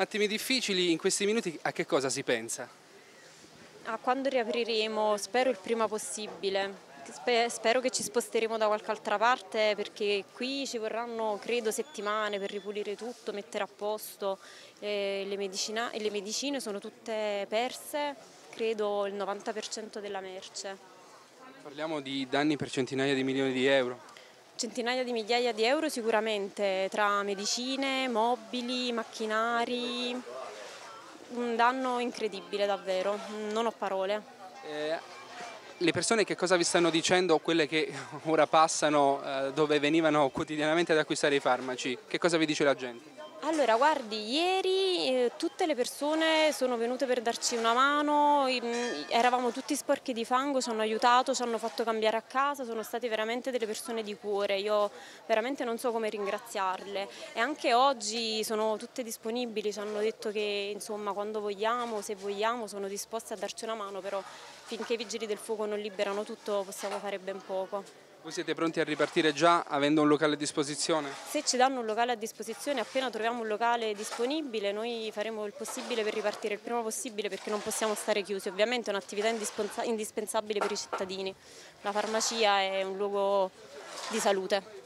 Attimi difficili, in questi minuti a che cosa si pensa? A quando riapriremo, spero il prima possibile. Spero che ci sposteremo da qualche altra parte perché qui ci vorranno, credo, settimane per ripulire tutto, mettere a posto. Le medicine sono tutte perse, credo il 90% della merce. Parliamo di danni per centinaia di milioni di euro. Centinaia di migliaia di euro sicuramente, tra medicine, mobili, macchinari, un danno incredibile davvero, non ho parole. Eh, le persone che cosa vi stanno dicendo, quelle che ora passano dove venivano quotidianamente ad acquistare i farmaci? Che cosa vi dice la gente? Allora, guardi, ieri tutte le persone sono venute per darci una mano, eravamo tutti sporchi di fango, ci hanno aiutato, ci hanno fatto cambiare a casa, sono state veramente delle persone di cuore, io veramente non so come ringraziarle e anche oggi sono tutte disponibili, ci hanno detto che insomma quando vogliamo, se vogliamo, sono disposte a darci una mano, però finché i vigili del fuoco non liberano tutto possiamo fare ben poco. Voi siete pronti a ripartire già avendo un locale a disposizione? Se ci danno un locale a disposizione, appena troviamo un locale disponibile, noi faremo il possibile per ripartire il prima possibile perché non possiamo stare chiusi. Ovviamente è un'attività indispensabile per i cittadini. La farmacia è un luogo di salute.